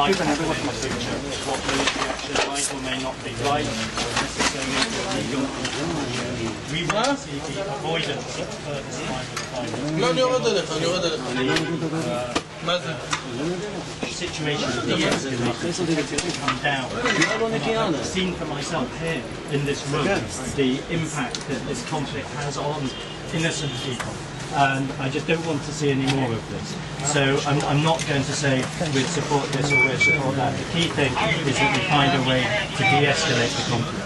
might happen in the future, what military action might or may not be right, necessarily legal. We want to see the avoidance of further survival of violence. לא, אני יורד עליך, אני יורד עליך. מה זה? Situation de-escalate come down. I've seen for myself here in this room the impact that this conflict has on innocent people. And I just don't want to see any more of this. So I'm not going to say we'd support this or we'd support that. The key thing is that we find a way to de-escalate the conflict.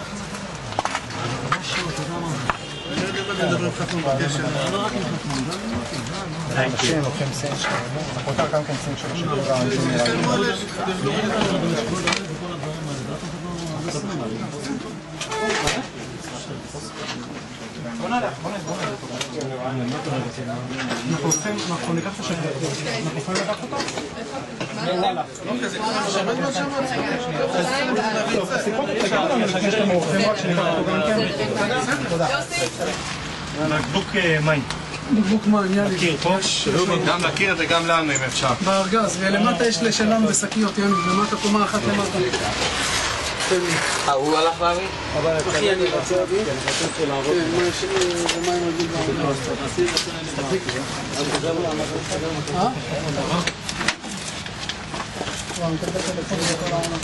Thank you. אנחנו ניקח את השבוע, אנחנו יכולים לקחת אותו? בקבוק מים. בקבוק מים, יאללה. מכיר פה? גם להכיר וגם לנו אם אפשר. בארגז, ולמטה יש לשלנו בשקיות, יאללה, למטה קומה אחת למטה. הוא הלך להביא? אחי, אני רוצה להביא? כן, מה יש לי ומים רגיל בעולם? אני מקבל טלפון בכל העונה.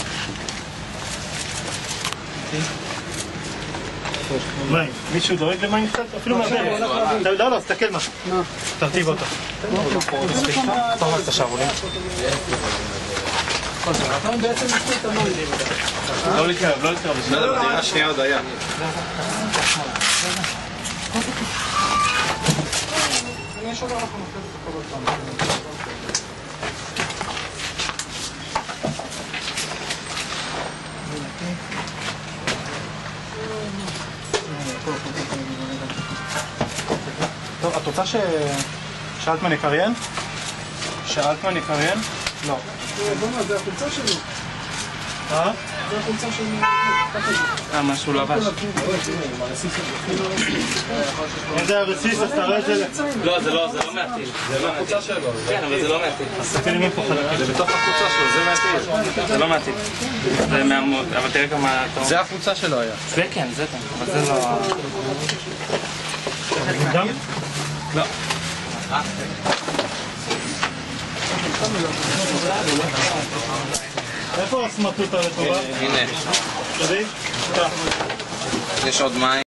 מים. מישהו דואג למים קצת? אפילו מהבן. לא, תסתכל מה. תרטיב אותו. תחתום את השרוולים. אתה בעצם נתחיל את המים. לא להתקרב, לא להתקרב. בדירה שנייה עוד היה. יש עוד אנחנו נתחיל את הכל אותם. טוב, את רוצה שאלת מה נקריין? שאלת מה נקריין? לא. זה החולצה שלי. זה החולצה שלי. משהו לבש. אם זה הרסיס, אז תראה את זה. לא, זה לא מהטיל. זה החוצה שלו. כן, אבל זה לא מהטיל. אז תסתכל אם פה חלקים. זה בתוך החוצה שלו, זה מהטיל. זה לא מהטיל. זה מהמות, אבל תראה כמה... זה החוצה שלו היה. זה כן, זה כן, אבל זה לא... גם? לא. איפה הסמטות הרטובה? הנה. תראי? יש עוד מים.